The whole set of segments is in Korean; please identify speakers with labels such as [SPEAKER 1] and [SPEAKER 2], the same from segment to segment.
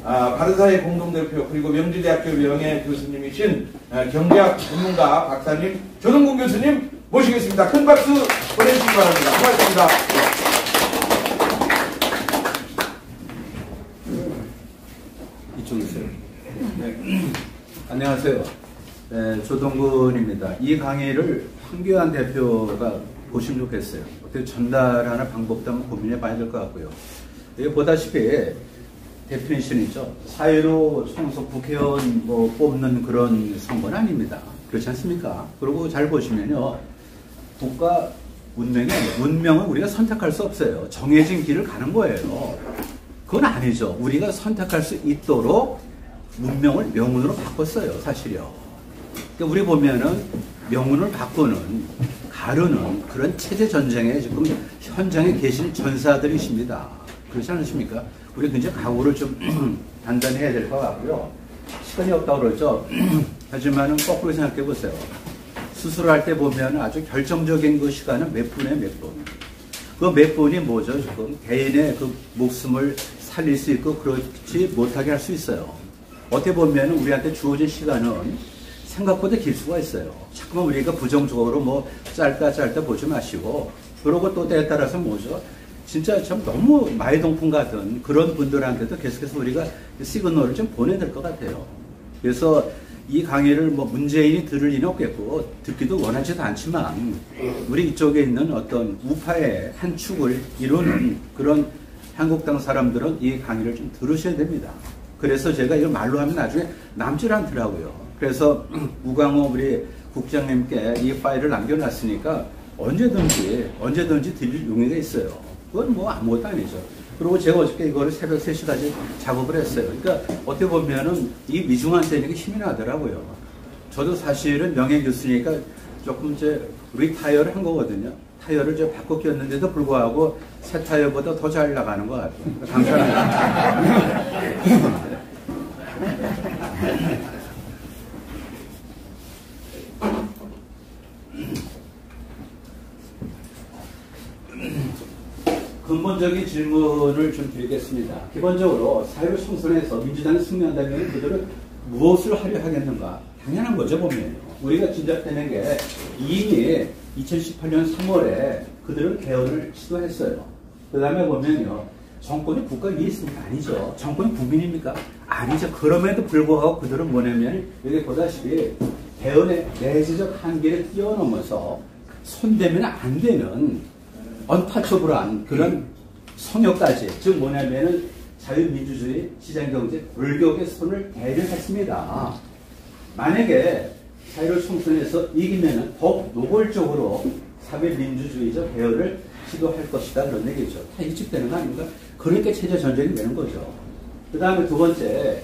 [SPEAKER 1] 바른사회 공동대표 그리고 명지대학교 명예교수님이신 경제학 전문가 박사님 조동근 교수님 모시겠습니다. 큰 박수 보내주시기 바랍니다. 고맙습니다.
[SPEAKER 2] 이쪽이세요. 네. 안녕하세요. 네, 조동근입니다. 이 강의를 황교안 대표가 보시면 좋겠어요. 어떻게 전달하는 방법도 한번 고민해 봐야 될 것 같고요. 여기 보다시피 데피니션이죠. 사회로 총선 국회의원 뽑는 그런 선거는 아닙니다. 그렇지 않습니까? 그리고 잘 보시면요. 국가 운명은 우리가 선택할 수 없어요. 정해진 길을 가는 거예요. 그건 아니죠. 우리가 선택할 수 있도록 문명을 명운으로 바꿨어요. 사실이요. 그러니까 우리 보면은 명운을 바꾸는, 가르는 그런 체제 전쟁에 지금 현장에 계신 전사들이십니다. 그렇지 않으십니까? 우리 굉장히 각오를 좀 단단히 해야 될 것 같고요. 시간이 없다고 그러죠. 하지만은 거꾸로 생각해 보세요. 수술할 때 보면 아주 결정적인 그 시간은 몇 분에 몇 분. 그 몇 분이 뭐죠? 지금 개인의 그 목숨을 살릴 수 있고 그렇지 못하게 할 수 있어요. 어떻게 보면 우리한테 주어진 시간은 생각보다 길 수가 있어요. 자꾸만 우리가 부정적으로 짧다 보지 마시고, 그러고 또 때에 따라서 뭐죠? 진짜 참 너무 마이동풍 같은 그런 분들한테도 계속해서 우리가 시그널을 좀 보내야 될 것 같아요. 그래서 이 강의를 문재인이 들을 리는 없겠고, 듣기도 원하지도 않지만, 우리 이쪽에 있는 어떤 우파의 한 축을 이루는 그런 한국당 사람들은 이 강의를 좀 들으셔야 됩니다. 그래서 제가 이걸 말로 하면 나중에 남질 않더라고요. 그래서 우광호 우리 국장님께 이 파일을 남겨놨으니까 언제든지 들릴 용의가 있어요. 그건 아무것도 아니죠. 그리고 제가 어저께 이거를 새벽 3시까지 작업을 했어요. 그러니까 어떻게 보면은 이 미중한 세력이 힘이 나더라고요. 저도 사실은 명예교수니까 조금 이제 리타이어를 한 거거든요. 타이어를 좀 바꿔 꼈는데도 불구하고 새 타이어보다 더 잘 나가는 것 같아요. 감사합니다. 근본적인 질문을 좀 드리겠습니다. 기본적으로 사회로 총선에서 민주당이 승리한다면 그들은 무엇을 하려 하겠는가? 당연한 거죠, 보면요. 우리가 짐작되는 게 이미 2018년 3월에 그들은 개헌을 시도했어요. 그 다음에 보면요. 정권이 국가 위에 있습니까? 아니죠. 정권이 국민입니까? 아니죠. 그럼에도 불구하고 그들은 뭐냐면 여기 보다시피 개헌의 내재적 한계를 뛰어넘어서 손대면 안 되는 언타처블한 그런 성역까지, 즉 뭐냐면은 자유민주주의, 시장경제, 골격의 손을 대려 했습니다. 만약에 사회를 총선에서 이기면은 더욱 노골적으로 사회민주주의적 개혁을 시도할 것이다, 그런 얘기죠. 다 일집되는 거 아닙니까? 그러니까 체제 전쟁이 되는 거죠. 그 다음에 두 번째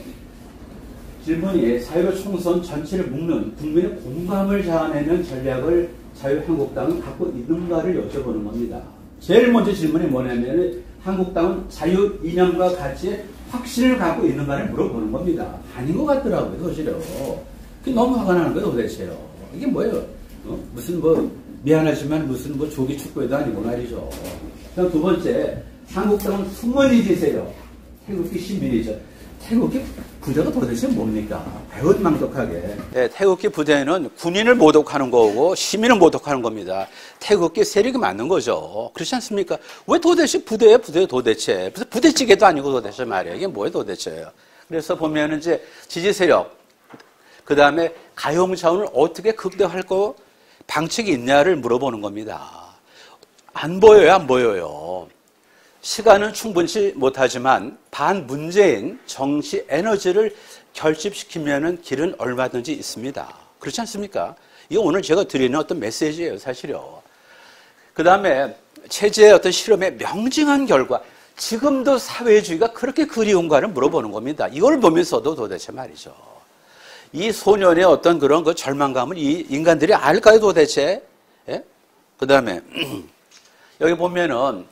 [SPEAKER 2] 질문이 사회로 총선 전체를 묶는 국민의 공감을 자아내는 전략을 자유한국당은 갖고 있는가를 여쭤보는 겁니다. 제일 먼저 질문이 뭐냐면 한국당은 자유 이념과 가치에 확신을 갖고 있는가를 물어보는 겁니다. 아닌 것 같더라고요, 사실은. 그게 너무 화가 나는 거예요, 도대체요. 이게 뭐예요? 무슨 미안하지만 무슨 조기 축구에도 아니고 말이죠. 그다음 두 번째, 한국당은 숨은이지세요. 태극기 시민이죠. 태극기 부대가 도대체 뭡니까? 배은망덕하게. 네, 태극기 부대는 군인을 모독하는 거고 시민을 모독하는 겁니다. 태극기 세력이 맞는 거죠. 그렇지 않습니까? 왜 도대체 부대예요, 도대체. 무슨 부대찌개도 아니고 도대체 말이에요. 이게 뭐예요, 도대체요. 그래서 보면은 이제 지지 세력, 그 다음에 가용 자원을 어떻게 극대화할 거 방책이 있냐를 물어보는 겁니다. 안 보여요, 안 보여요. 시간은 충분치 못하지만 반문재인 정치 에너지를 결집시키면은 길은 얼마든지 있습니다. 그렇지 않습니까? 이거 오늘 제가 드리는 어떤 메시지예요, 사실요. 그 다음에 체제의 어떤 실험의 명징한 결과, 지금도 사회주의가 그렇게 그리운가를 물어보는 겁니다. 이걸 보면서도 도대체 말이죠. 이 소년의 어떤 그런 그 절망감을 이 인간들이 알까요, 도대체? 예? 그 다음에 여기 보면은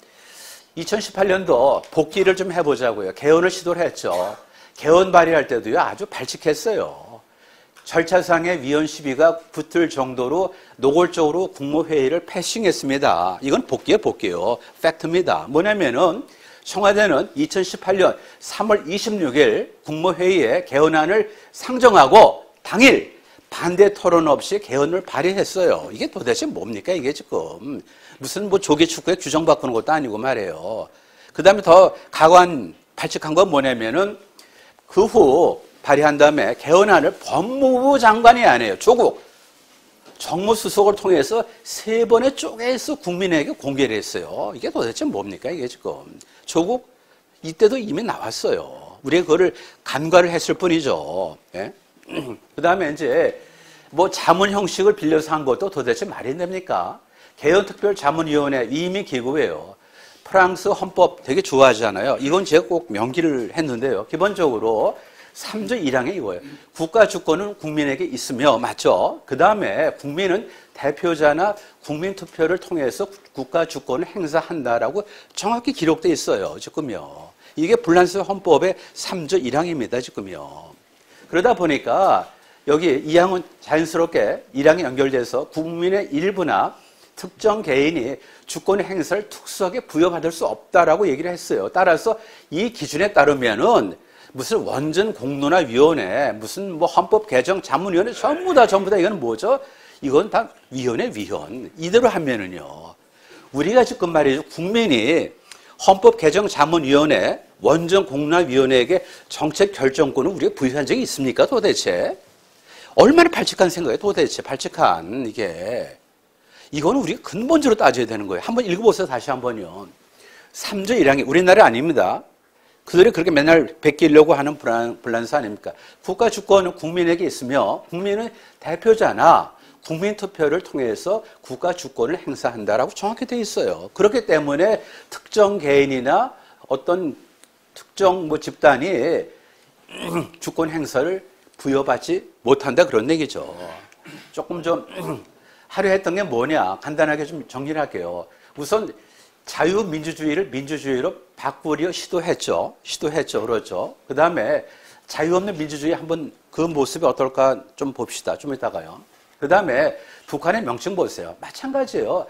[SPEAKER 2] 2018년도 복귀를 좀 해보자고요. 개헌을 시도를 했죠. 개헌 발의할 때도요, 아주 발칙했어요. 절차상의 위헌 시비가 붙을 정도로 노골적으로 국무회의를 패싱했습니다. 이건 복귀예요. 팩트입니다. 뭐냐면은 청와대는 2018년 3월 26일 국무회의에 개헌안을 상정하고 당일 반대 토론 없이 개헌을 발의했어요. 이게 도대체 뭡니까 이게 지금. 무슨 뭐 조기 축구에 규정 바꾸는 것도 아니고 말이에요. 그 다음에 더 가관 발칙한 건 뭐냐면은 그 후 발의한 다음에 개헌안을 법무부 장관이 안 해요. 조국 정무수석을 통해서 3번의 쪼개서 국민에게 공개를 했어요. 이게 도대체 뭡니까 이게 지금. 조국 이때도 이미 나왔어요. 우리가 그거를 간과를 했을 뿐이죠. 예? 그 다음에 이제 뭐 자문 형식을 빌려서 한 것도 도대체 말이 됩니까? 개헌특별자문위원회 위임기구예요. 프랑스 헌법 되게 좋아하잖아요. 이건 제가 꼭 명기를 했는데요. 기본적으로 3조 1항에 이거예요. 국가 주권은 국민에게 있으며, 맞죠? 그 다음에 국민은 대표자나 국민투표를 통해서 국가 주권을 행사한다라고 정확히 기록되어 있어요. 지금요. 이게 불란스 헌법의 3조 1항입니다. 지금요. 그러다 보니까 여기 2항은 자연스럽게 1항에 연결돼서 국민의 일부나 특정 개인이 주권 행사를 특수하게 부여받을 수 없다라고 얘기를 했어요. 따라서 이 기준에 따르면은 무슨 원전 공론화위원회, 무슨 뭐 헌법 개정 자문위원회 전부 다 이건 뭐죠? 이건 다 위헌의 위헌. 이대로 하면은요. 우리가 지금 말이죠. 국민이 헌법 개정 자문위원회, 원전 공론화위원회에게 정책 결정권을 우리가 부여한 적이 있습니까? 도대체 얼마나 발칙한 생각이에요? 도대체 발칙한 이게. 이거는 우리가 근본적으로 따져야 되는 거예요. 한번 읽어보세요. 다시 한번요. 3조 1항이 우리나라 아닙니다. 그들이 그렇게 맨날 베끼려고 하는 불란서 아닙니까? 국가 주권은 국민에게 있으며 국민은 대표자나 국민투표를 통해서 국가 주권을 행사한다라고 정확히 되어 있어요. 그렇기 때문에 특정 개인이나 어떤 특정 뭐 집단이 주권 행사를 부여받지 못한다 그런 얘기죠. 조금 좀 하려 했던 게 뭐냐 간단하게 좀 정리를 할게요. 우선 자유민주주의를 민주주의로 바꾸려 시도했죠. 그렇죠. 그 다음에 자유 없는 민주주의 한번 그 모습이 어떨까 좀 봅시다. 좀 이따가요. 그 다음에 북한의 명칭 보세요. 마찬가지예요.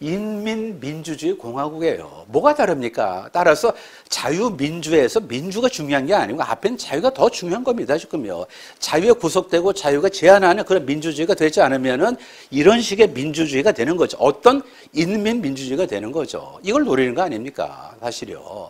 [SPEAKER 2] 인민민주주의 공화국이에요. 뭐가 다릅니까? 따라서 자유민주에서 민주가 중요한 게 아니고 앞에는 자유가 더 중요한 겁니다. 지금요. 자유에 구속되고 자유가 제한하는 그런 민주주의가 되지 않으면은 이런 식의 민주주의가 되는 거죠. 어떤 인민민주주의가 되는 거죠. 이걸 노리는 거 아닙니까? 사실요.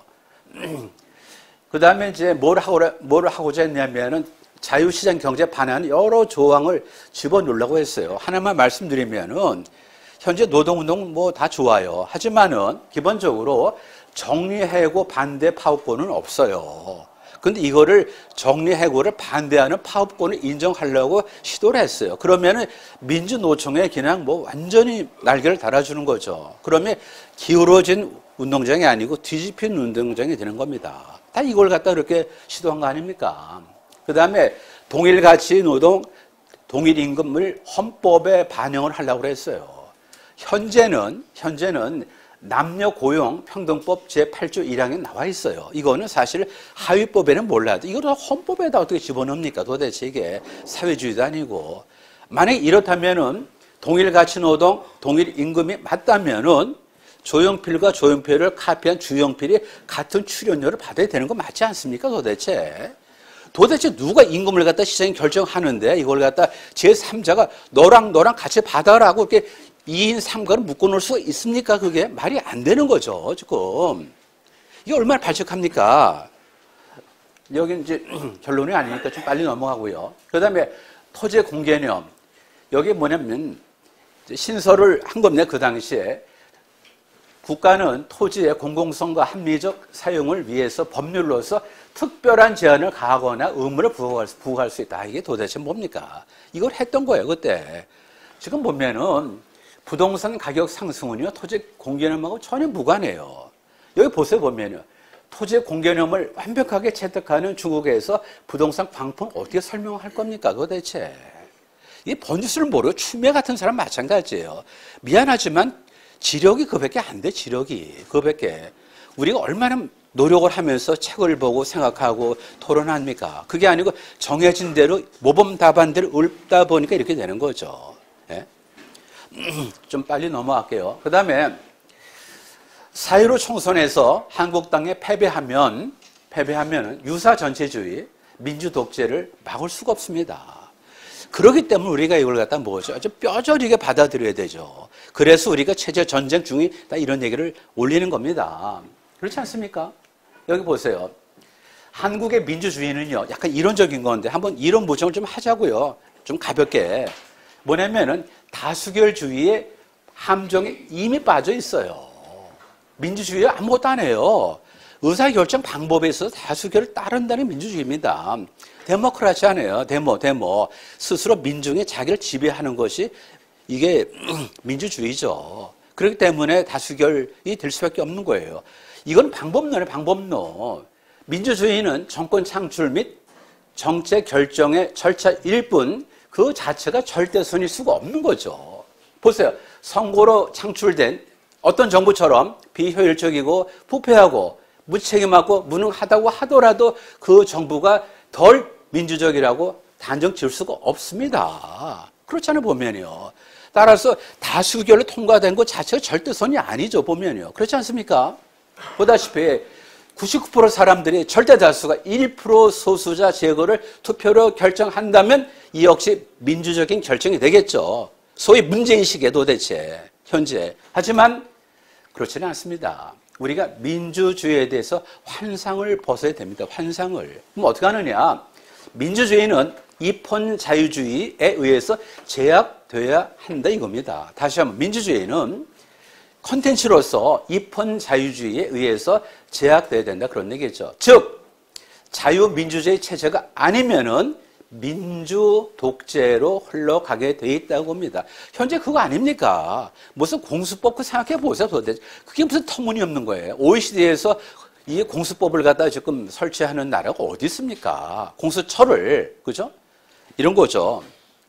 [SPEAKER 2] 그 다음에 이제 뭘 하고자 했냐면은 자유시장 경제에 반하는 여러 조항을 집어넣으려고 했어요. 하나만 말씀드리면은 현재 노동운동 뭐 다 좋아요. 하지만은 기본적으로 정리해고 반대 파업권은 없어요. 근데 이거를 정리해고를 반대하는 파업권을 인정하려고 시도를 했어요. 그러면은 민주노총에 그냥 뭐 완전히 날개를 달아주는 거죠. 그러면 기울어진 운동장이 아니고 뒤집힌 운동장이 되는 겁니다. 다 이걸 갖다 그렇게 시도한 거 아닙니까? 그 다음에 동일가치 노동, 동일임금을 헌법에 반영을 하려고 했어요. 현재는 남녀고용평등법 제8조 1항에 나와 있어요. 이거는 사실 하위법에는 몰라도 이걸 헌법에다 어떻게 집어넣습니까? 도대체 이게 사회주의도 아니고. 만약에 이렇다면은 동일가치노동, 동일임금이 맞다면은 조용필과 조용필을 카피한 주용필이 같은 출연료를 받아야 되는 거 맞지 않습니까? 도대체 누가 임금을 갖다 시장이 결정하는데 이걸 갖다 제3자가 너랑 같이 받아라고 이렇게 2인 3가를 묶어놓을 수가 있습니까? 그게 말이 안 되는 거죠, 지금. 이게 얼마나 발칙합니까? 여기 이제 결론이 아니니까 좀 빨리 넘어가고요. 그 다음에 토지 공개념. 여기 뭐냐면 신설을 한 겁니다, 그 당시에. 국가는 토지의 공공성과 합리적 사용을 위해서 법률로서 특별한 제한을 가하거나 의무를 부과할 수 있다. 이게 도대체 뭡니까? 이걸 했던 거예요, 그때. 지금 보면은 부동산 가격 상승은요, 토지 공개념하고 전혀 무관해요. 여기 보세요, 보면요. 토지 공개념을 완벽하게 채택하는 중국에서 부동산 광풍 어떻게 설명할 겁니까, 도대체? 이 번지수를 모르고 추미애 같은 사람 마찬가지예요. 미안하지만 지력이 그밖에 안 돼, 지력이. 그밖에. 우리가 얼마나 노력을 하면서 책을 보고 생각하고 토론합니까? 그게 아니고 정해진 대로 모범 답안대로 읊다 보니까 이렇게 되는 거죠. 예? 좀 빨리 넘어갈게요. 그 다음에 4.15 총선에서 한국당에 패배하면 유사 전체주의, 민주 독재를 막을 수가 없습니다. 그렇기 때문에 우리가 이걸 갖다 뭐죠? 아주 뼈저리게 받아들여야 되죠. 그래서 우리가 체제 전쟁 중이다 이런 얘기를 올리는 겁니다. 그렇지 않습니까? 여기 보세요. 한국의 민주주의는요, 약간 이론적인 건데 한번 이론 모정을 좀 하자고요. 좀 가볍게. 뭐냐면은 다수결주의의 함정에 이미 빠져 있어요. 민주주의에 아무것도 안 해요. 의사결정 방법에 있어서 다수결을 따른다는 민주주의입니다. 데모크라시아네요. 데모. 스스로 민중이 자기를 지배하는 것이 이게 민주주의죠. 그렇기 때문에 다수결이 될 수밖에 없는 거예요. 이건 방법론이에요. 방법론. 민주주의는 정권 창출 및 정책 결정의 절차일 뿐 그 자체가 절대선일 수가 없는 거죠. 보세요. 선거로 창출된 어떤 정부처럼 비효율적이고 부패하고 무책임하고 무능하다고 하더라도 그 정부가 덜 민주적이라고 단정 지을 수가 없습니다. 그렇잖아요, 보면요. 따라서 다수결로 통과된 것 자체가 절대선이 아니죠, 보면요. 그렇지 않습니까? 보다시피 99% 사람들이 절대 다수가 1% 소수자 제거를 투표로 결정한다면 이 역시 민주적인 결정이 되겠죠. 소위 문제의식에 도대체 현재. 하지만 그렇지는 않습니다. 우리가 민주주의에 대해서 환상을 벗어야 됩니다. 환상을. 그럼 어떻게 하느냐? 민주주의는 입헌 자유주의에 의해서 제약돼야 한다 이겁니다. 다시 한번 민주주의는 컨텐츠로서 입헌 자유주의에 의해서 제약돼야 된다 그런 얘기죠. 즉 자유민주주의 체제가 아니면은 민주 독재로 흘러가게 돼 있다고 봅니다. 현재 그거 아닙니까? 무슨 공수법 그 생각해 보세요. 도대체 그게 무슨 터무니없는 거예요. OECD에서 이 공수법을 갖다 지금 설치하는 나라가 어디 있습니까? 공수처를 그죠? 이런 거죠.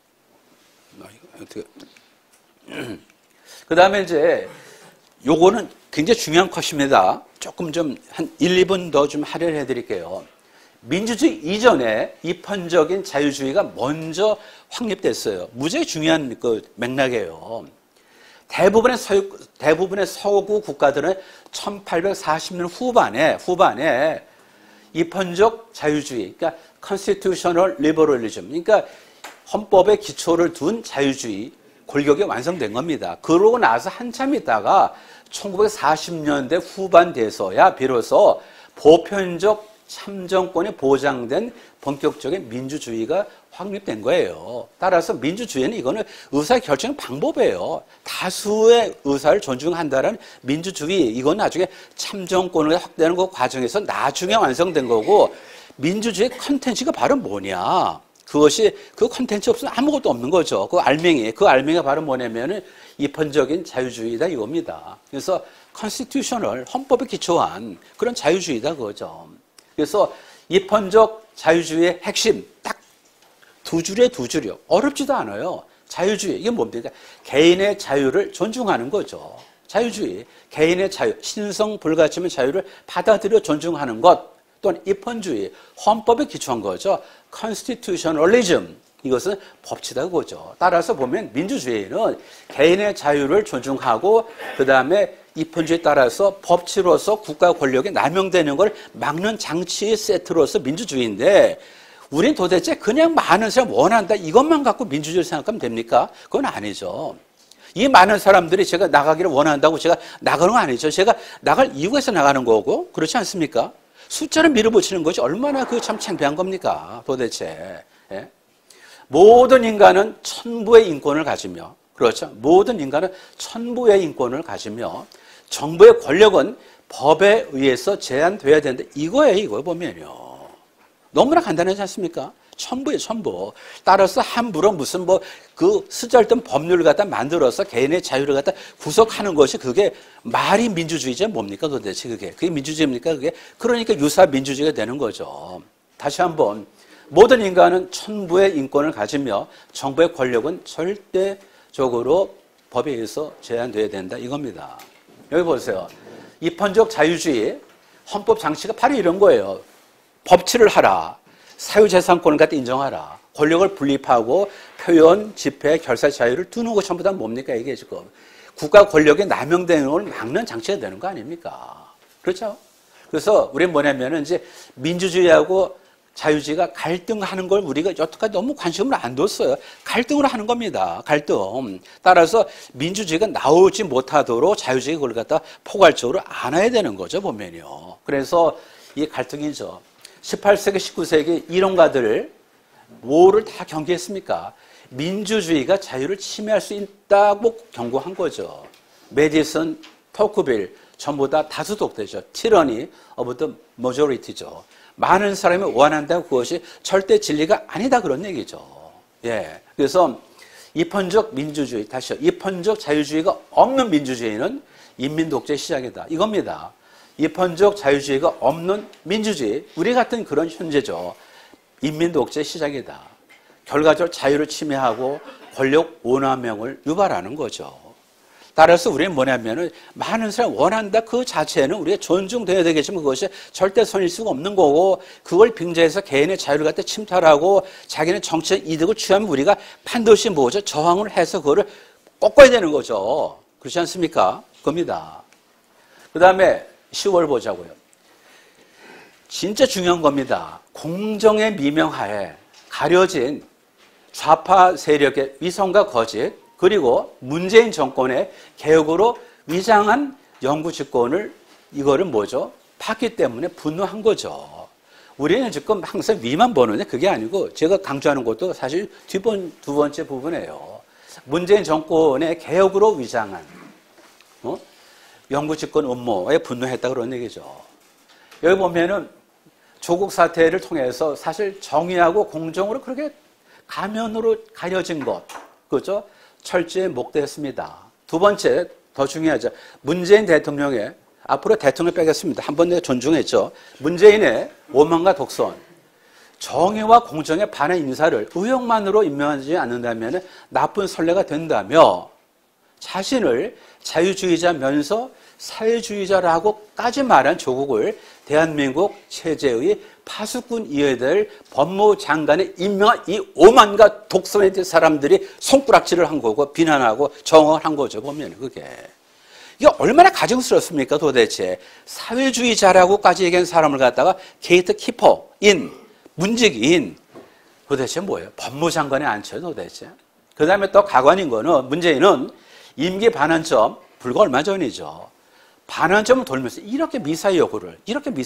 [SPEAKER 2] 그 다음에 이제 요거는 굉장히 중요한 컷입니다. 조금 좀 한 1, 2분 더 좀 할애를 해드릴게요. 민주주의 이전에 입헌적인 자유주의가 먼저 확립됐어요. 무지하게 중요한 그 맥락이에요. 대부분의 서구 국가들은 1840년 후반에 입헌적 자유주의, 그러니까 constitutional liberalism, 그러니까 헌법의 기초를 둔 자유주의 골격이 완성된 겁니다. 그러고 나서 한참 있다가 1940년대 후반 돼서야 비로소 보편적 참정권이 보장된 본격적인 민주주의가 확립된 거예요. 따라서 민주주의는 이거는 의사결정 방법이에요. 다수의 의사를 존중한다는 민주주의, 이건 나중에 참정권을 확대하는 그 과정에서 나중에 완성된 거고, 민주주의 컨텐츠가 바로 뭐냐? 그것이 그 컨텐츠 없으면 아무것도 없는 거죠. 그 알맹이가 바로 뭐냐면은 입헌적인 자유주의다 이겁니다. 그래서 컨스티튜셔널 헌법에 기초한 그런 자유주의다 그거죠. 그래서 입헌적 자유주의의 핵심 딱 두 줄이요. 어렵지도 않아요. 자유주의 이게 뭡니까? 개인의 자유를 존중하는 거죠. 자유주의, 개인의 자유, 신성 불가침의 자유를 받아들여 존중하는 것 또는 입헌주의, 헌법에 기초한 거죠. constitutionalism, 이것은 법치다 그거죠. 따라서 보면 민주주의는 개인의 자유를 존중하고 그 다음에 입헌주의에 따라서 법치로서 국가 권력이 남용되는 걸 막는 장치의 세트로서 민주주의인데, 우린 도대체 그냥 많은 사람 원한다 이것만 갖고 민주주의를 생각하면 됩니까? 그건 아니죠. 이 많은 사람들이 제가 나가기를 원한다고 제가 나가는 건 아니죠. 제가 나갈 이유가 있어 나가는 거고, 그렇지 않습니까? 숫자를 밀어붙이는 것이 얼마나 그 참 창피한 겁니까? 도대체. 예? 모든 인간은 천부의 인권을 가지며, 그렇죠? 모든 인간은 천부의 인권을 가지며 정부의 권력은 법에 의해서 제한돼야 된다. 이거예요, 이거 보면요. 너무나 간단하지 않습니까? 천부예요, 천부. 따라서 함부로 무슨 그 쓰잘데없는 법률을 갖다 만들어서 개인의 자유를 갖다 구속하는 것이 그게 말이 민주주의지 뭡니까 도대체 그게 민주주의입니까 그게? 그러니까 유사 민주주의가 되는 거죠. 다시 한번 모든 인간은 천부의 인권을 가지며 정부의 권력은 절대적으로 법에 의해서 제한돼야 된다 이겁니다. 여기 보세요. 입헌적 자유주의 헌법 장치가 바로 이런 거예요. 법치를 하라. 사유재산권을 갖다 인정하라. 권력을 분립하고 표현, 집회, 결사 자유를 두는 것 전부 다 뭡니까 이게 지금. 국가 권력이 남용되는 걸 막는 장치가 되는 거 아닙니까? 그렇죠? 그래서 우리는 뭐냐면은 이제 민주주의하고 자유주의가 갈등하는 걸 우리가 여태까지 너무 관심을 안 뒀어요. 갈등을 하는 겁니다. 갈등. 따라서 민주주의가 나오지 못하도록 자유주의가 그걸 갖다 포괄적으로 안아야 되는 거죠, 보면요. 그래서 이 갈등이죠. 18세기, 19세기 이론가들 뭐를 다 경계했습니까? 민주주의가 자유를 침해할 수 있다고 경고한 거죠. 메디슨, 토크빌 전부 다 다수 독재죠. 티러니 오브 더 머저리티죠. 많은 사람이 원한다고 그것이 절대 진리가 아니다 그런 얘기죠. 예. 그래서 입헌적 민주주의, 다시요. 입헌적 자유주의가 없는 민주주의는 인민 독재의 시작이다. 이겁니다. 입헌적 자유주의가 없는 민주주의, 우리 같은 그런 현재죠. 인민 독재의 시작이다. 결과적으로 자유를 침해하고 권력 오남용을 유발하는 거죠. 따라서 우리는 뭐냐면은 많은 사람이 원한다 그 자체는 우리가 존중돼야 되겠지만 그것이 절대선일 수가 없는 거고 그걸 빙자해서 개인의 자유를 갖다 침탈하고 자기는 정치적 이득을 취하면 우리가 반드시 뭐죠? 저항을 해서 그거를 꺾어야 되는 거죠. 그렇지 않습니까? 겁니다. 그 다음에 10월 보자고요. 진짜 중요한 겁니다. 공정의 미명하에 가려진 좌파 세력의 위선과 거짓 그리고 문재인 정권의 개혁으로 위장한 영구 집권을 이거를 뭐죠? 팠기 때문에 분노한 거죠. 우리는 지금 항상 위만 보는데 그게 아니고 제가 강조하는 것도 사실 두 번째 부분이에요. 문재인 정권의 개혁으로 위장한 영구 집권 음모에 분노했다 그런 얘기죠. 여기 보면은 조국 사태를 통해서 사실 정의하고 공정으로 그렇게 가면으로 가려진 것, 그죠? 철저히 목도했습니다. 두 번째, 더 중요하죠. 문재인 대통령의, 앞으로 대통령 빼겠습니다. 한 번 내가 존중했죠. 문재인의 오만과 독선, 정의와 공정에 반한 인사를 의혹만으로 임명하지 않는다면 나쁜 선례가 된다며 자신을 자유주의자면서 사회주의자라고까지 말한 조국을 대한민국 체제의 파수꾼 이어야 될 법무장관에 임명한 이 오만과 독선에 대한 사람들이 손가락질을 한 거고 비난하고 정언을 한 거죠. 보면 그게. 이게 얼마나 가증스럽습니까 도대체. 사회주의자라고까지 얘기한 사람을 갖다가 게이트키퍼인, 문직인 도대체 뭐예요? 법무장관에 앉혀요 도대체. 그 다음에 또 가관인 거는 문재인은 임기 반환점 불과 얼마 전이죠. 반환점을 돌면서 이렇게 미사일 요구를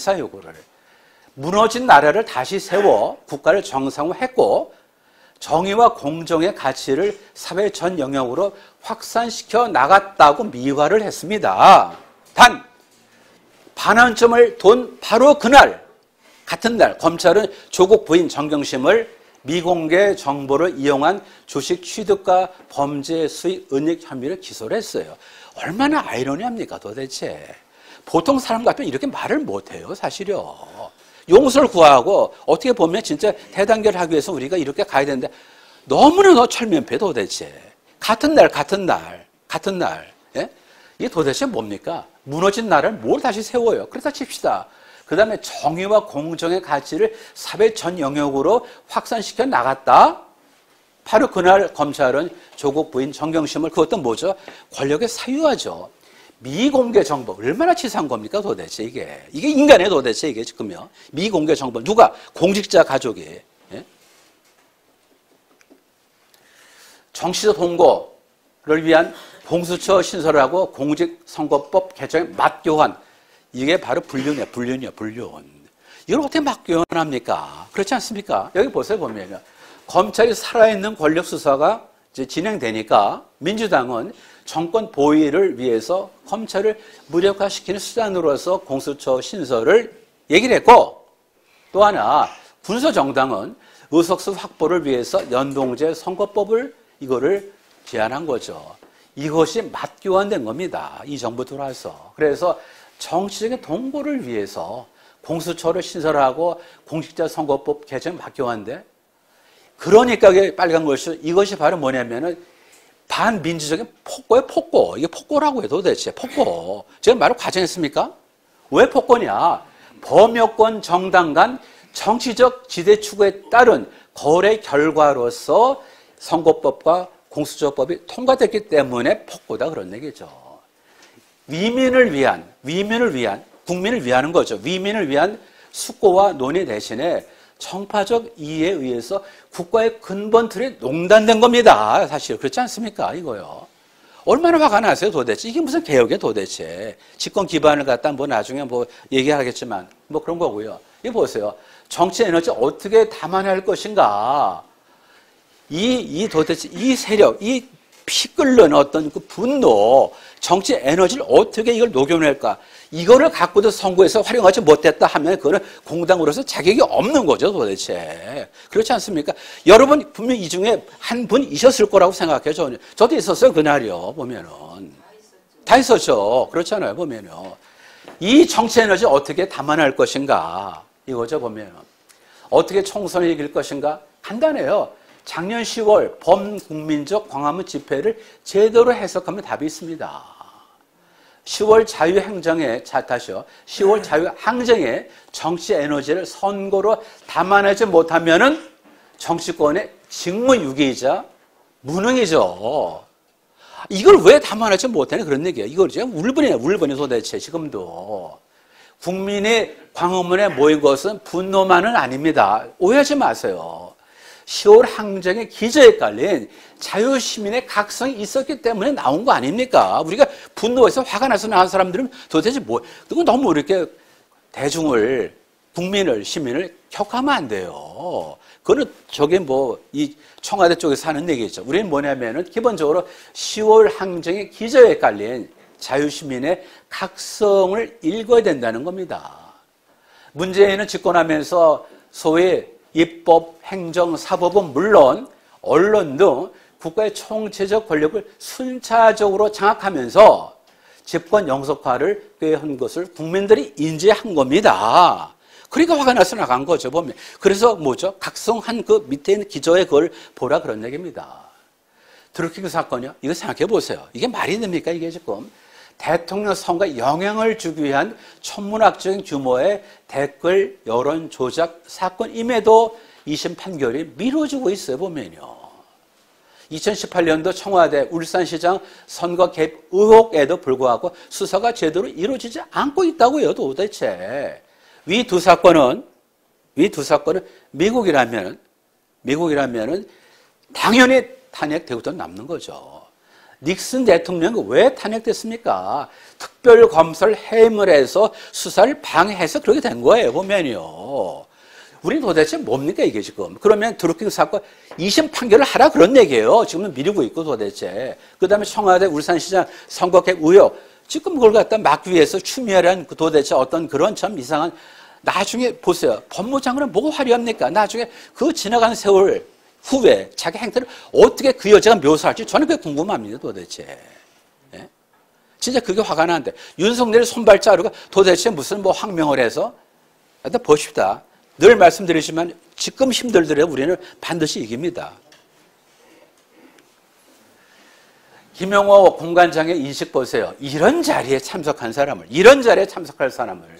[SPEAKER 2] 무너진 나라를 다시 세워 국가를 정상화했고 정의와 공정의 가치를 사회 전 영역으로 확산시켜 나갔다고 미화를 했습니다. 단 반환점을 돈 바로 그날 같은 날 검찰은 조국 부인 정경심을 미공개 정보를 이용한 주식 취득과 범죄 수익 은닉 혐의를 기소를 했어요. 얼마나 아이러니합니까 도대체. 보통 사람 같으면 이렇게 말을 못해요 사실요. 용서를 구하고 어떻게 보면 진짜 대단결하기 위해서 우리가 이렇게 가야 되는데 너무나 철면피해 도대체. 같은 날 예? 이게 도대체 뭡니까? 무너진 나라를 뭘 다시 세워요. 그렇다 칩시다. 그 다음에 정의와 공정의 가치를 사회 전 영역으로 확산시켜 나갔다. 바로 그날 검찰은 조국 부인 정경심을 그것도 뭐죠? 권력의 사유화죠. 미공개 정보 얼마나 치사한 겁니까 도대체 이게 인간의 도대체 이게 지금요. 미공개 정보 누가? 공직자 가족이. 예? 정치적 동거를 위한 공수처 신설하고 공직선거법 개정에 맞교환. 이게 바로 불륜이에요. 불륜. 이걸 어떻게 맞교환합니까? 그렇지 않습니까? 여기 보세요 보면 검찰이 살아있는 권력 수사가 이제 진행되니까 민주당은 정권 보위를 위해서 검찰을 무력화시키는 수단으로서 공수처 신설을 얘기를 했고 또 하나 군소정당은 의석수 확보를 위해서 연동제 선거법을 이거를 제안한 거죠. 이것이 맞교환된 겁니다. 이 정부 들어와서. 그래서 정치적인 동거를 위해서 공수처를 신설하고 공직자 선거법 개정 맞교환돼. 그러니까 이게 빨간 글씨 이것이 바로 뭐냐면은 반민주적인 폭거예요, 폭거. 이게 폭거라고 해도 도대체 폭거. 제가 말을 과장했습니까? 왜 폭거냐? 범여권 정당 간 정치적 지대 추구에 따른 거래 결과로서 선거법과 공수처법이 통과됐기 때문에 폭거다 그런 얘기죠. 위민을 위한, 국민을 위하는 거죠. 위민을 위한 숙고와 논의 대신에 정파적 이해에 의해서 국가의 근본 틀이 농단된 겁니다. 사실 그렇지 않습니까? 이거요. 얼마나 화가 나세요 도대체. 이게 무슨 개혁이에요 도대체. 집권 기반을 갖다 뭐 나중에 뭐 얘기하겠지만 뭐 그런 거고요. 이거 보세요. 정치 에너지 어떻게 담아낼 것인가. 도대체 이 세력, 이 피 끓는 어떤 그 분노, 정치 에너지를 어떻게 이걸 녹여낼까? 이거를 갖고도 선거에서 활용하지 못했다 하면 그거는 공당으로서 자격이 없는 거죠, 도대체. 그렇지 않습니까? 여러분 분명 이 중에 한 분이셨을 거라고 생각해요, 저는. 저도 있었어요, 그날이요, 보면은. 다 있었죠. 그렇잖아요, 보면요. 이 정치 에너지 어떻게 담아낼 것인가? 이거죠, 보면은. 어떻게 총선을 이길 것인가? 간단해요. 작년 10월 범국민적 광화문 집회를 제대로 해석하면 답이 있습니다. 10월 자유행정의 10월 자유항쟁의 정치 에너지를 선거로 담아내지 못하면은 정치권의 직무유기이자 무능이죠. 이걸 왜 담아내지 못하냐 그런 얘기예요. 이걸 지금 울분이 도대체 지금도. 국민이 광화문에 모인 것은 분노만은 아닙니다. 오해하지 마세요. 10월 항쟁의 기저에 깔린 자유시민의 각성이 있었기 때문에 나온 거 아닙니까? 우리가 분노해서 화가 나서 나온 사람들은 도대체 그건 너무 이렇게 대중을, 국민을, 시민을 격하면 안 돼요. 그거는 저게 이 청와대 쪽에서 하는 얘기죠. 우리는 뭐냐면은 기본적으로 10월 항쟁의 기저에 깔린 자유시민의 각성을 읽어야 된다는 겁니다. 문재인은 집권하면서 소위 입법, 행정, 사법은 물론 언론 등 국가의 총체적 권력을 순차적으로 장악하면서 집권 영속화를 꾀한 것을 국민들이 인지한 겁니다. 그러니까 화가 나서 나간 거죠, 보면. 그래서 뭐죠? 각성한 그 밑에 있는 기저에 그걸 보라 그런 얘기입니다. 드루킹 사건이요? 이거 생각해 보세요. 이게 말이 됩니까, 이게 지금? 대통령 선거에 영향을 주기 위한 천문학적인 규모의 댓글 여론 조작 사건임에도 2심 판결이 미뤄지고 있어요, 보면요. 2018년도 청와대 울산시장 선거 개입 의혹에도 불구하고 수사가 제대로 이루어지지 않고 있다고요, 도대체. 위 두 사건은 미국이라면은 당연히 탄핵되고도 남는 거죠. 닉슨 대통령은 왜 탄핵됐습니까? 특별검사를 해임을 해서 수사를 방해해서 그렇게 된 거예요, 보면요. 우린 도대체 뭡니까, 이게 지금? 그러면 드루킹 사건 2심 판결을 하라 그런 얘기예요. 지금은 미루고 있고 도대체. 그 다음에 청와대 울산시장 선거 개입 의혹. 지금 그걸 갖다 막기 위해서 추미애란 도대체 어떤 그런 참 이상한, 나중에 보세요. 법무장관은 뭐가 화려합니까? 나중에 그 지나간 세월 후에 자기 행태를 어떻게 그 여자가 묘사할지 저는 그게 궁금합니다, 도대체. 예? 진짜 그게 화가 나는데. 윤석열 손발 자루가 도대체 무슨 항명을 해서? 일단 보십시다. 늘 말씀드리지만 지금 힘들더라도 우리는 반드시 이깁니다. 김영호 공관장의 인식 보세요. 이런 자리에 참석한 사람을, 이런 자리에 참석한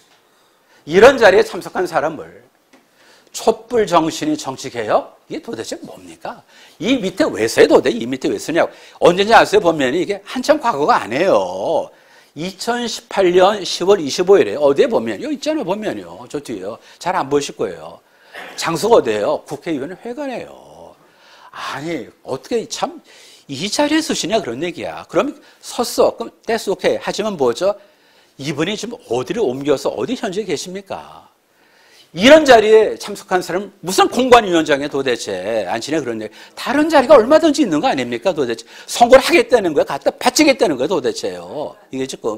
[SPEAKER 2] 사람을 촛불 정신이 정치개혁? 이게 도대체 뭡니까? 이 밑에 왜 써요, 도대체? 이 밑에 왜 쓰냐고. 언제인지 아세요? 보면 이게 한참 과거가 아니에요. 2018년 10월 25일에 어디에 보면, 여기 있잖아요, 보면요. 저 뒤에요. 잘 안 보실 거예요. 장소가 어디예요? 국회의원 회관이에요. 아니, 어떻게 참, 이 자리에 쓰시냐, 그런 얘기야. 그럼 섰어. 그럼 that's okay. 하지만 뭐죠? 이분이 지금 어디를 옮겨서 어디 현재에 계십니까? 이런 자리에 참석한 사람은 무슨 공관위원장에 도대체 안치네 그런 얘기. 다른 자리가 얼마든지 있는 거 아닙니까 도대체. 선거를 하겠다는 거야. 갖다 바치겠다는 거야 도대체요. 이게 지금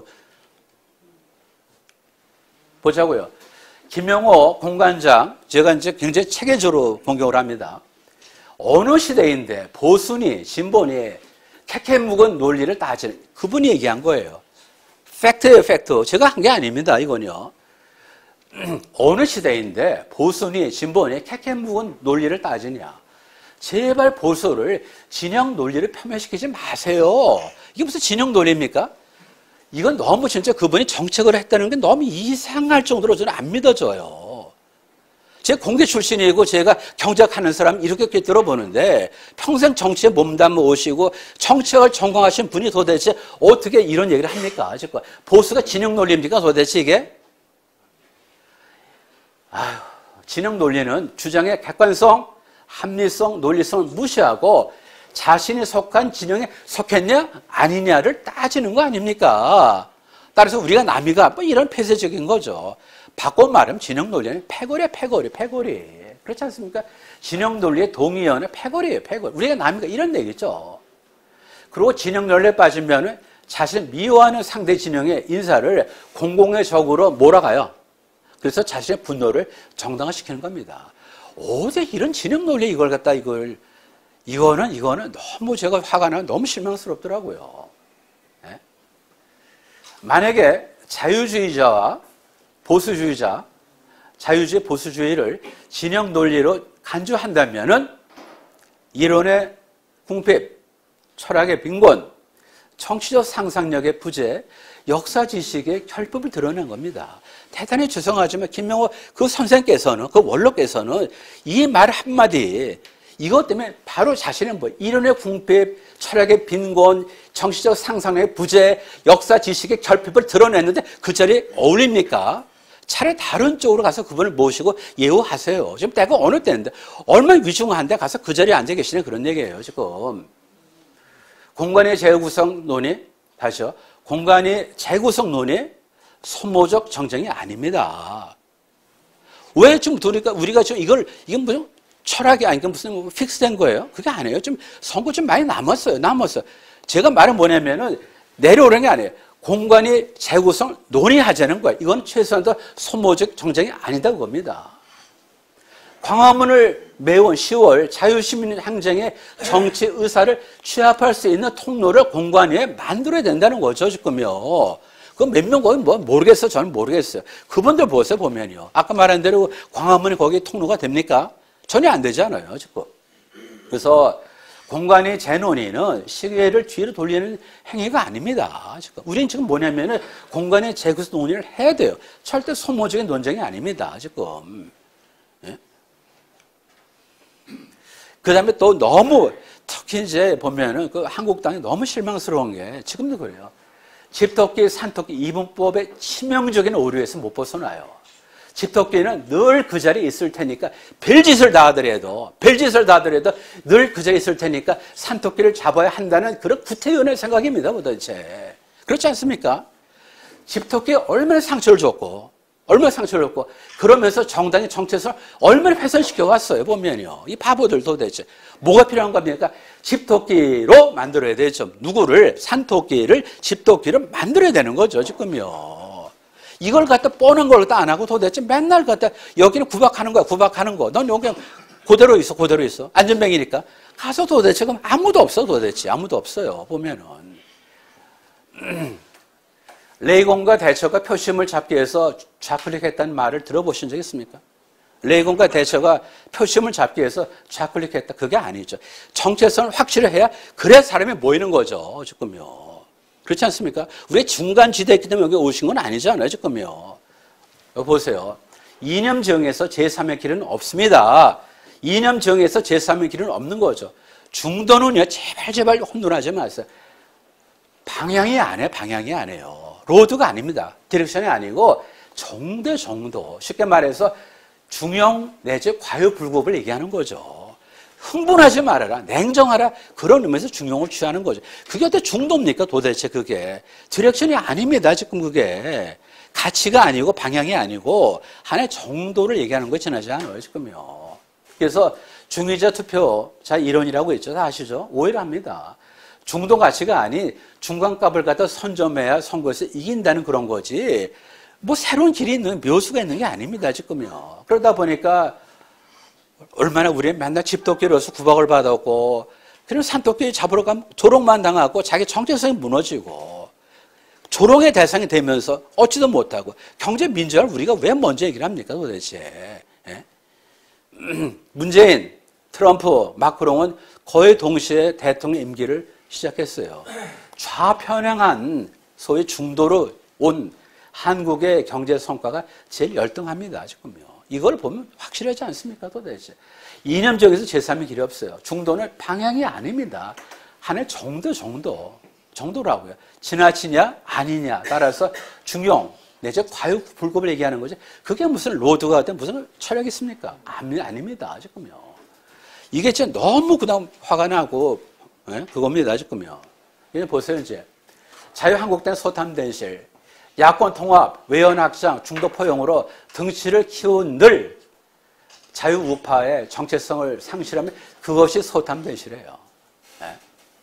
[SPEAKER 2] 보자고요. 김영호 공관장 제가 이제 굉장히 체계적으로 공격을 합니다. 어느 시대인데 보수니 진보니 캐캐 묵은 논리를 따지는 그분이 얘기한 거예요. 팩트예요, 팩트. 제가 한 게 아닙니다, 이건요. 어느 시대인데 보수니 진보니 캐캐 묵은 논리를 따지냐. 제발 보수를 진영 논리를 폄훼시키지 마세요. 이게 무슨 진영 논리입니까? 이건 너무 진짜 그분이 정책을 했다는 게 너무 이상할 정도로 저는 안 믿어져요. 제 공대 출신이고 제가 경제학하는 사람 이렇게 들어보는데 평생 정치에 몸담아 오시고 정치학을 전공하신 분이 도대체 어떻게 이런 얘기를 합니까? 보수가 진영 논리입니까? 도대체 이게? 아휴, 진영 논리는 주장의 객관성, 합리성, 논리성을 무시하고 자신이 속한 진영에 속했냐 아니냐를 따지는 거 아닙니까? 따라서 우리가 남이가 뭐 이런 폐쇄적인 거죠. 바꿔 말하면 진영 논리는 패거리야, 패거리. 그렇지 않습니까? 진영 논리의 동의어는 패거리예요, 패거리. 우리가 남이가 이런 얘기죠. 그리고 진영 논리에 빠지면 자신을 미워하는 상대 진영의 인사를 공공의 적으로 몰아가요. 그래서 자신의 분노를 정당화시키는 겁니다. 어제 이런 진영 논리 이걸 갖다 이거는 너무 제가 화가 나고 너무 실망스럽더라고요. 네? 만약에 자유주의자와 보수주의자, 자유주의 보수주의를 진영 논리로 간주한다면은 이론의 궁핍, 철학의 빈곤, 정치적 상상력의 부재, 역사 지식의 결핍을 드러낸 겁니다. 대단히 죄송하지만 김명호 그 선생께서는, 그 원로께서는 이 말 한마디, 이것 때문에 바로 자신은 이론의 궁핍, 철학의 빈곤, 정치적 상상의 부재, 역사 지식의 결핍을 드러냈는데 그 자리에 어울립니까? 차라리 다른 쪽으로 가서 그분을 모시고 예우하세요. 지금 때가 어느 때인데 얼마나 위중한데 가서 그 자리에 앉아 계시는 그런 얘기예요, 지금. 공간의 재구성 논의, 다시요. 공간의 재구성 논의, 소모적 정쟁이 아닙니다. 왜 좀 우리가 좀 이건 무슨 철학이 아니니까 무슨 픽스된 거예요? 그게 아니에요. 좀 선거 좀 많이 남았어요. 제가 말은 뭐냐면은 내려오는 게 아니에요. 공간이 재구성 논의하자는 거예요. 이건 최소한 더 소모적 정쟁이 아니다 그겁니다. 광화문을 매운 10월 자유시민 항쟁의 정치 의사를 취합할 수 있는 통로를 공간에 만들어야 된다는 거죠, 지금요. 그 몇 명 거기 모르겠어요. 저는 모르겠어요. 그분들 보세요, 보면요. 아까 말한 대로 광화문이 거기 통로가 됩니까? 전혀 안 되잖아요, 지금. 그래서 공간의 재논의는 시계를 뒤로 돌리는 행위가 아닙니다. 지금. 우리는 지금 뭐냐면은 공간의 재구성 논의를 해야 돼요. 절대 소모적인 논쟁이 아닙니다, 지금. 예? 그 다음에 또 너무, 특히 이제 보면은 그 한국당이 너무 실망스러운 게 지금도 그래요. 집토끼, 산토끼 이분법의 치명적인 오류에서 못 벗어나요. 집토끼는 늘 그 자리에 있을 테니까 별짓을 다 하더라도 늘 그 자리에 있을 테니까 산토끼를 잡아야 한다는 그런 구태연의 생각입니다, 도대체. 그렇지 않습니까? 집토끼에 얼마나 상처를 줬고 그러면서 정당의 정체성을 얼마나 훼손시켜 왔어요, 보면요. 이 바보들 도대체. 뭐가 필요한 겁니까? 집토끼로 만들어야 되죠. 누구를? 산토끼를 집토끼로 만들어야 되는 거죠, 지금요. 이걸 갖다 뻔한 걸 갖다 안 하고 도대체 맨날 갖다 여기는 구박하는 거. 넌 여기 그대로 있어. 안전뱅이니까. 가서 도대체 그럼 아무도 없어요, 보면은. 레이건과 대처가 표심을 잡기 위해서 좌클릭했다는 말을 들어보신 적 있습니까? 레이건과 대처가 표심을 잡기 위해서 좌클릭했다. 그게 아니죠. 정체성을 확실히 해야 그래야 사람이 모이는 거죠, 지금요. 그렇지 않습니까? 우리 중간 지대에 있기 때문에 여기 오신 건 아니잖아요, 지금요. 여기 보세요. 이념정에서 제3의 길은 없습니다. 이념정에서 제3의 길은 없는 거죠. 중도는요, 제발 혼돈하지 마세요. 방향이 아니에요. 로드가 아닙니다. 디렉션이 아니고 정도. 쉽게 말해서 중형 내지 과유불급을 얘기하는 거죠. 흥분하지 말아라. 냉정하라. 그런 의미에서 중용을 취하는 거죠. 그게 어떻게 중도입니까? 도대체 그게. 디렉션이 아닙니다. 지금 그게. 가치가 아니고 방향이 아니고 하나의 정도를 얘기하는 거에 지나지 않아요. 지금요. 그래서 중의자 투표자 이론이라고 있죠. 다 아시죠? 오해를 합니다. 중도 가치가 아닌 중간값을 갖다 선점해야 선거에서 이긴다는 그런 거지. 뭐 새로운 길이 있는 묘수가 있는 게 아닙니다. 지금요. 그러다 보니까 얼마나 우리는 맨날 집토끼로서 구박을 받았고, 그리고 산토끼 잡으러 가면 조롱만 당하고 자기 정체성이 무너지고, 조롱의 대상이 되면서 얻지도 못하고, 경제 민주화를 우리가 왜 먼저 얘기를 합니까, 도대체? 예? 문재인, 트럼프, 마크롱은 거의 동시에 대통령 임기를 시작했어요. 좌편향한 소위 중도로 온 한국의 경제 성과가 제일 열등합니다, 지금요. 이걸 보면 확실하지 않습니까? 도대체. 이념적에서 제3의 길이 없어요. 중도는 방향이 아닙니다. 하나의 정도라고요. 지나치냐 아니냐 따라서 중용 내지 과유불급을 얘기하는 거지. 그게 무슨 로드가 된 무슨 철학이 있습니까? 아닙니다. 지금요. 이게 진짜 너무 그다음 화가 나고 그겁니다. 지금요. 이제 보세요. 이제 자유한국당 소탐대실 야권 통합, 외연 확장, 중도 포용으로 덩치를 키운 늘 자유우파의 정체성을 상실하면 그것이 소탐대실이에요. 네.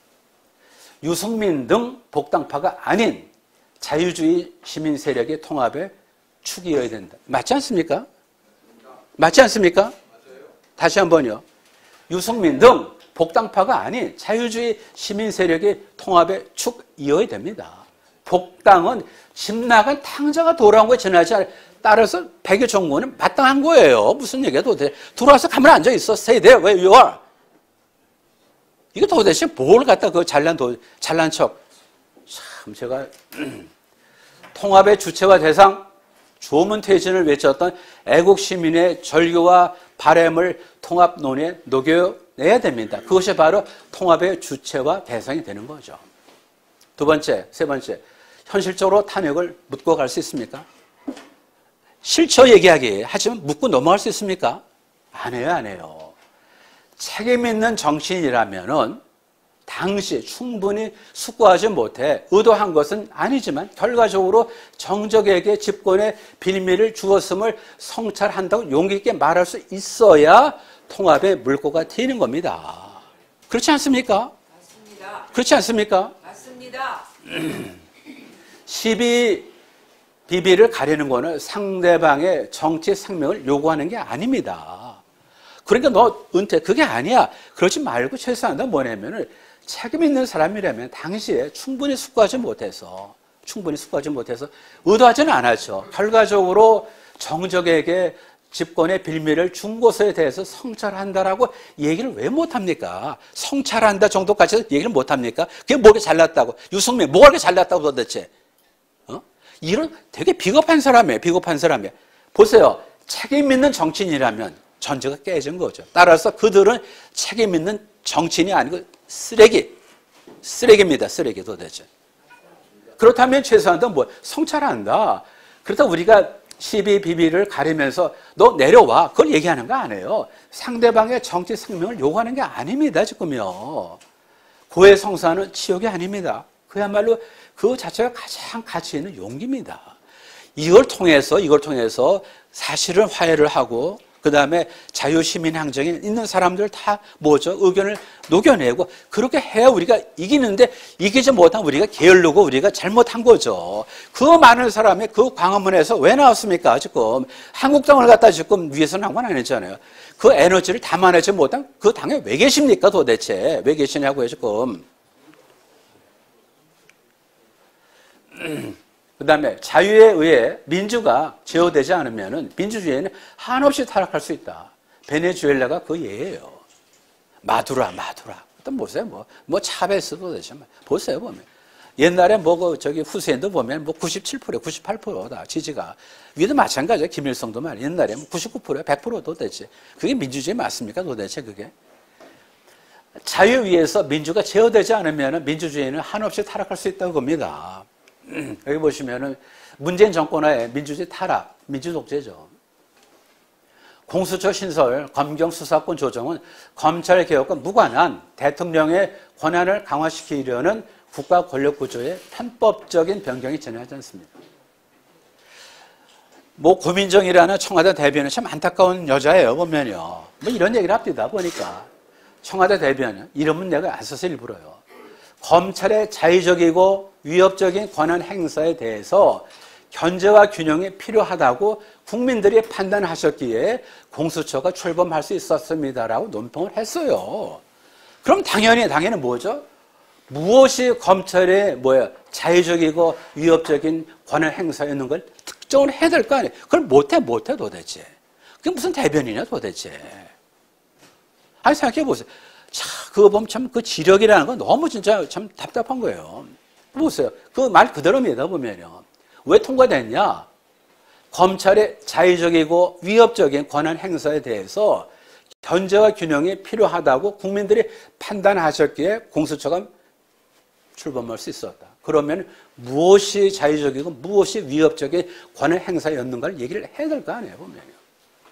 [SPEAKER 2] 유승민 등 복당파가 아닌 자유주의 시민 세력의 통합의 축이어야 된다. 맞지 않습니까? 맞지 않습니까? 맞아요. 다시 한번요. 유승민 등 복당파가 아닌 자유주의 시민 세력의 통합의 축이어야 됩니다. 복당은 집 나간 탕자가 돌아온 거에 지나지 않아요. 따라서 백여 정부는 마땅한 거예요. 무슨 얘기야 도대체. 들어와서 가만히 앉아있어. Stay there where you are. 이거 도대체 뭘 갖다 그 잘난 척. 참 제가 통합의 주체와 대상 조문퇴진을 외쳤던 애국 시민의 절규와 바램을 통합론에 녹여내야 됩니다. 그것이 바로 통합의 주체와 대상이 되는 거죠. 두 번째, 세 번째. 현실적으로 탄핵을 묻고 갈 수 있습니까? 실처 얘기하기 하지만 묻고 넘어갈 수 있습니까? 안 해요. 책임 있는 정치인이라면은 당시 충분히 숙고하지 못해 의도한 것은 아니지만 결과적으로 정적에게 집권의 빌미를 주었음을 성찰한다고 용기 있게 말할 수 있어야 통합의 물꼬가 트이는 겁니다. 그렇지 않습니까?
[SPEAKER 3] 맞습니다.
[SPEAKER 2] 그렇지 않습니까?
[SPEAKER 3] 맞습니다.
[SPEAKER 2] 시비, 비비를 가리는 거는 상대방의 정치 생명을 요구하는 게 아닙니다. 그러니까 너 은퇴, 그게 아니야. 그러지 말고 최소한 뭐냐면은 책임 있는 사람이라면 당시에 충분히 숙고하지 못해서 의도하지는 않았죠. 결과적으로 정적에게 집권의 빌미를 준 것에 대해서 성찰한다라고 얘기를 왜 못합니까? 성찰한다 정도까지 얘기를 못합니까? 그게 뭐가 잘났다고? 유승민, 뭐가 그렇게 잘났다고 도대체? 이런 되게 비겁한 사람이에요. 보세요. 책임 있는 정치인이라면 전제가 깨진 거죠. 따라서 그들은 책임 있는 정치인이 아니고 쓰레기입니다. 쓰레기 도대체. 그렇다면 최소한 성찰한다. 그렇다 우리가 시비 비비를 가리면서 너 내려와. 그걸 얘기하는 거 아니에요. 상대방의 정치 생명을 요구하는 게 아닙니다. 지금요. 고해성사는 치욕이 아닙니다. 그야말로 그 자체가 가장 가치 있는 용기입니다. 이걸 통해서 사실은 화해를 하고 그 다음에 자유시민항쟁에 있는 사람들 다 의견을 녹여내고 그렇게 해야 우리가 이기는데 이기지 못한 우리가 게을르고 우리가 잘못한 거죠. 그 많은 사람이 그 광화문에서 왜 나왔습니까? 지금 한국당을 갖다 지금 위해서는 한 건 아니잖아요. 그 에너지를 담아내지 못한 그 당에 왜 계십니까? 도대체 왜 계시냐고요 지금. 그 다음에 자유에 의해 민주가 제어되지 않으면 민주주의는 한없이 타락할 수 있다. 베네수엘라가 그 예예요. 마두라. 또 보세요. 뭐 차베스도 되죠. 보세요, 보면. 옛날에 후세인도 보면 97%, 98%다, 지지가. 위도 마찬가지예요. 김일성도 말이에요. 옛날에 99%, 100%도 되지. 그게 민주주의 맞습니까? 도대체 그게. 자유 위에서 민주가 제어되지 않으면 민주주의는 한없이 타락할 수 있다고 겁니다. 여기 보시면은 문재인 정권의 민주주의 타락, 민주독재죠. 공수처 신설, 검경 수사권 조정은 검찰 개혁과 무관한 대통령의 권한을 강화시키려는 국가 권력 구조의 편법적인 변경이 전하지 않습니다. 고민정이라는 청와대 대변인 참 안타까운 여자예요, 보면요. 이런 얘기를 합니다, 보니까. 청와대 대변인, 이름은 내가 안 써서 일부러요. 검찰의 자의적이고 위협적인 권한 행사에 대해서 견제와 균형이 필요하다고 국민들이 판단하셨기에 공수처가 출범할 수 있었습니다라고 논평을 했어요. 그럼 당연히 뭐죠? 무엇이 검찰의 자의적이고 위협적인 권한 행사였는 걸 특정을 해야 될 거 아니에요. 그걸 못해 도대체. 그게 무슨 대변이냐 도대체. 아니 생각해 보세요. 자, 그거 보면 참 그 지력이라는 건 너무 진짜 참 답답한 거예요. 보세요. 그 말 그대로입니다, 보면요. 왜 통과됐냐? 검찰의 자의적이고 위협적인 권한 행사에 대해서 견제와 균형이 필요하다고 국민들이 판단하셨기에 공수처가 출범할 수 있었다. 그러면 무엇이 자의적이고 무엇이 위협적인 권한 행사였는가를 얘기를 해야 될 거 아니에요, 보면요.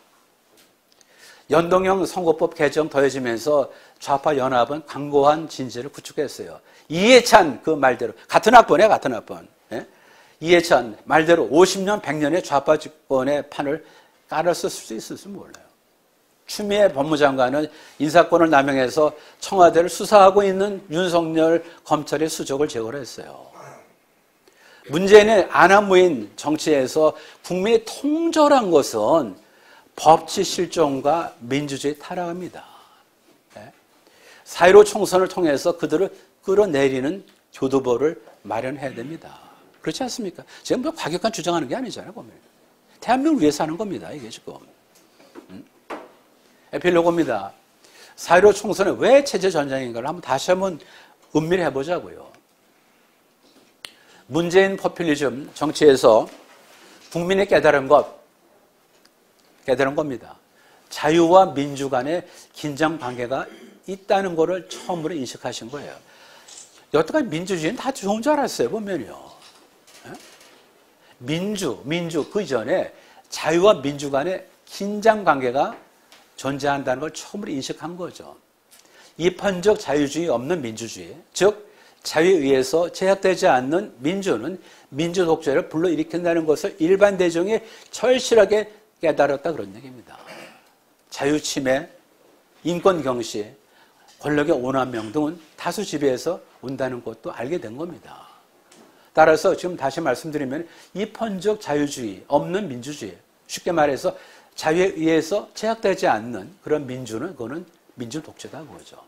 [SPEAKER 2] 연동형 선거법 개정 더해지면서 좌파 연합은 강고한 진지를 구축했어요. 이해찬 그 말대로 같은 학번에 같은 학번. 예? 이해찬 말대로 50년 100년의 좌파 집권의 판을 깔았을 수 있을지 몰라요. 추미애 법무장관은 인사권을 남용해서 청와대를 수사하고 있는 윤석열 검찰의 수적을 제거했어요. 문재인의 안하무인 정치에서 국민이 통절한 것은 법치 실종과 민주주의 타락입니다. 4.15 총선을 통해서 그들을 끌어내리는 교두보를 마련해야 됩니다. 그렇지 않습니까? 지금 뭐 과격한 주장하는 게 아니잖아요, 보면. 대한민국을 위해서 하는 겁니다, 이게 지금. 에필로그입니다. 4.15 총선은 왜 체제 전쟁인가를 다시 한번 음미를 해보자고요. 문재인 포퓰리즘 정치에서 국민이 깨달은 겁니다. 자유와 민주 간의 긴장 관계가 있다는 것을 처음으로 인식하신 거예요. 여태까지 민주주의는 다 좋은 줄 알았어요, 보면요. 민주 그 이전에 자유와 민주 간의 긴장 관계가 존재한다는 걸 처음으로 인식한 거죠. 이판적 자유주의 없는 민주주의, 즉 자유에 의해서 제약되지 않는 민주는 민주 독재를 불러일으킨다는 것을 일반 대중이 절실하게 깨달았다, 그런 얘기입니다. 자유 침해, 인권 경시, 권력의 오남용 등은 다수 지배에서 온다는 것도 알게 된 겁니다. 따라서 지금 다시 말씀드리면 이판적 자유주의 없는 민주주의, 쉽게 말해서 자유에 의해서 제약되지 않는 그런 민주는, 그거는 민주 독재다, 그거죠.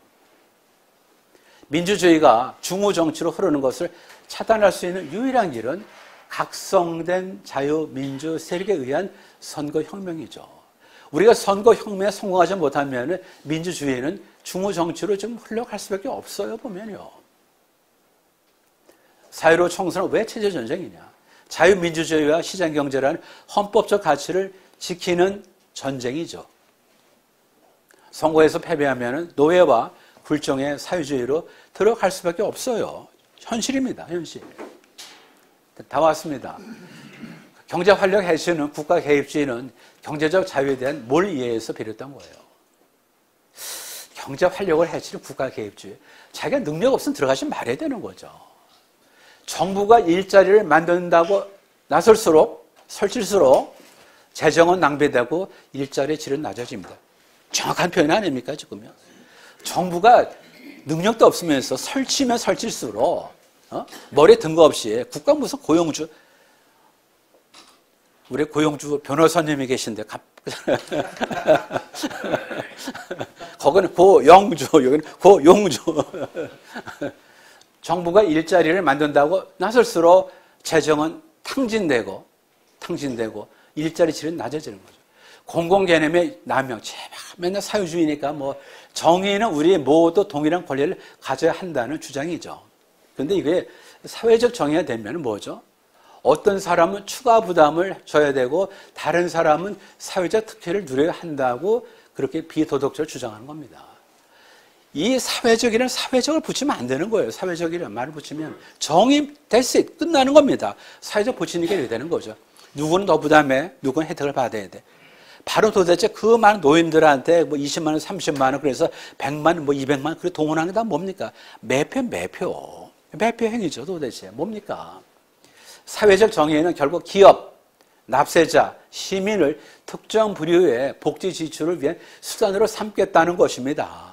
[SPEAKER 2] 민주주의가 중우 정치로 흐르는 것을 차단할 수 있는 유일한 길은 각성된 자유민주 세력에 의한 선거혁명이죠. 우리가 선거혁명에 성공하지 못하면 민주주의는 중우 정치로 좀 흘러갈 수밖에 없어요, 보면요. 4.15 총선은 왜 체제전쟁이냐? 자유민주주의와 시장경제라는 헌법적 가치를 지키는 전쟁이죠. 선거에서 패배하면 노예와 굴종의 사회주의로 들어갈 수밖에 없어요. 현실입니다, 현실. 다 왔습니다. 경제 활력 해치는 국가 개입주의는 경제적 자유에 대한 몰 이해에서 비롯된 거예요. 경제 활력을 해치는 국가 개입주의. 자기가 능력 없으면 들어가지 말아야 되는 거죠. 정부가 일자리를 만든다고 나설수록, 설칠수록 재정은 낭비되고 일자리의 질은 낮아집니다. 정확한 표현 아닙니까, 지금요? 정부가 능력도 없으면서 설치면 설칠수록 머리에 든 거 없이 국가 무슨 고용주, 우리 고용주 변호사님이 계신데 거기는 고영주, 여기는 고용주. 정부가 일자리를 만든다고 나설수록 재정은 탕진되고 일자리 질은 낮아지는 거죠. 공공개념의 남용, 제발 맨날 사유주의니까 뭐 정의는 우리 모두 동일한 권리를 가져야 한다는 주장이죠. 그런데 이게 사회적 정의가 되면 뭐죠? 어떤 사람은 추가 부담을 져야 되고 다른 사람은 사회적 특혜를 누려야 한다고 그렇게 비도덕적으로 주장하는 겁니다. 이 사회적이라는 사회적을 붙이면 안 되는 거예요. 사회적이라는 말을 붙이면 정의, that's it, 끝나는 겁니다. 사회적 붙이니까 이렇게 되는 거죠. 누구는 더 부담해, 누구는 혜택을 받아야 돼. 바로 도대체 그 많은 노인들한테 뭐 20만 원, 30만 원, 그래서 100만 원, 뭐 200만 원, 그래 동원하는 게 다 뭡니까? 매표 행위죠, 도대체. 뭡니까? 사회적 정의에는 결국 기업, 납세자, 시민을 특정 부류의 복지 지출을 위한 수단으로 삼겠다는 것입니다.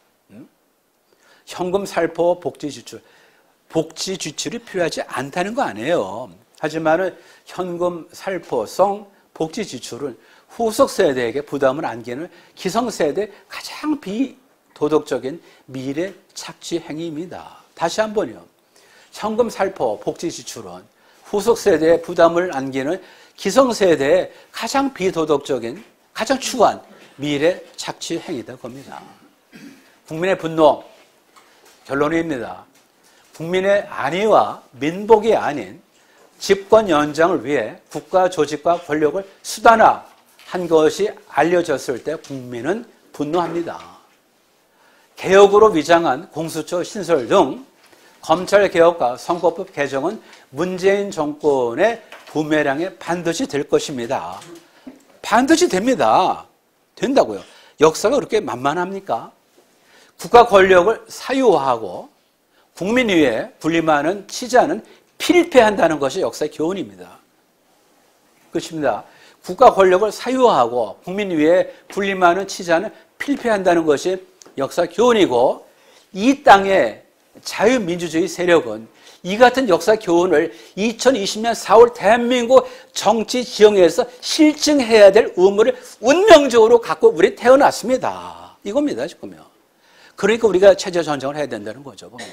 [SPEAKER 2] 현금 살포 복지 지출이 필요하지 않다는 거 아니에요. 하지만 현금 살포성 복지 지출은 후속 세대에게 부담을 안기는 기성세대의 가장 비도덕적인 미래 착취 행위입니다. 다시 한번요. 현금 살포 복지 지출은 후속 세대에 부담을 안기는 기성세대의 가장 비도덕적인, 가장 추한 미래 착취 행위다 겁니다. 국민의 분노, 결론입니다. 국민의 안위와 민복이 아닌 집권 연장을 위해 국가 조직과 권력을 수단화한 것이 알려졌을 때 국민은 분노합니다. 개혁으로 위장한 공수처 신설 등 검찰개혁과 선거법 개정은 문재인 정권의 부메랑에 반드시 될 것입니다. 반드시 됩니다. 된다고요. 역사가 그렇게 만만합니까? 국가 권력을 사유화하고 국민 위에 군림하는 치자는 필패한다는 것이 역사의 교훈입니다. 그렇습니다. 국가 권력을 사유화하고 국민 위에 군림하는 치자는 필패한다는 것이 역사 교훈이고, 이 땅의 자유민주주의 세력은 이 같은 역사 교훈을 2020년 4월 대한민국 정치 지형에서 실증해야 될 의무를 운명적으로 갖고 우리 태어났습니다. 이겁니다, 지금요. 그러니까 우리가 체제 전쟁을 해야 된다는 거죠, 보면.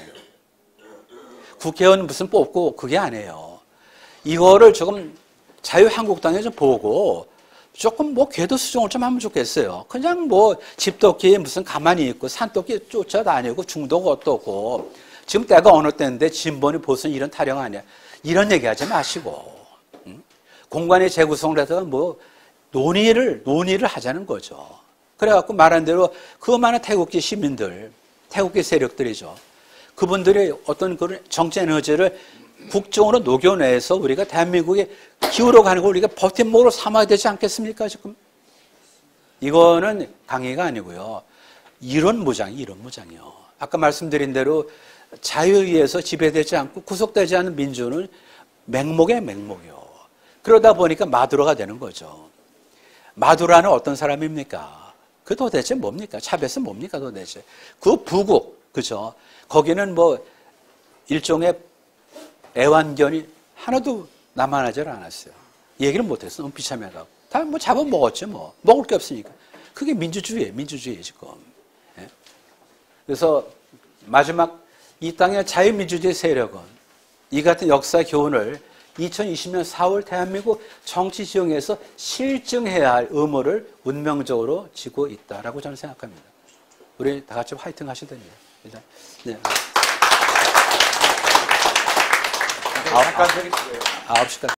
[SPEAKER 2] 국회의원 무슨 뽑고 그게 아니에요. 이거를 조금 자유한국당에 좀 보고 조금 뭐 궤도 수정을 좀 하면 좋겠어요. 그냥 뭐 집토끼 무슨 가만히 있고 산토끼 쫓아다니고 중도가 어떻고 지금 때가 어느 때인데 진보니 보수는 이런 타령 아니야. 이런 얘기하지 마시고 공간의 재구성을 해서 뭐 논의를 하자는 거죠. 그래갖고 말한 대로 그 많은 태국계 시민들, 태국계 세력들이죠. 그분들의 어떤 그런 정치 에너지를 국정으로 녹여내서 우리가 대한민국에 기울어가는 걸 우리가 버팀목으로 삼아야 되지 않겠습니까, 지금? 이거는 강의가 아니고요. 이론 무장이요. 아까 말씀드린 대로 자유에 의해서 지배되지 않고 구속되지 않은 민주는 맹목이요. 그러다 보니까 마두로가 되는 거죠. 마두라는 어떤 사람입니까? 그 도대체 뭡니까? 차베스 뭡니까, 도대체? 그 부국, 그죠? 거기는 뭐 일종의 애완견이 하나도 남아나질 않았어요. 얘기를 못했어. 비참해가고. 다 뭐 잡아먹었죠, 뭐. 먹을 게 없으니까. 그게 민주주의예요, 지금. 예? 그래서 마지막 이 땅의 자유민주주의 세력은 이 같은 역사 교훈을 2020년 4월 대한민국 정치 지형에서 실증해야 할 의무를 운명적으로 지고 있다라고 저는 생각합니다. 우리 다 같이 화이팅 하셔야 됩니다. 일단, 네.
[SPEAKER 1] 잠깐 드릴게요.
[SPEAKER 2] 9시까지.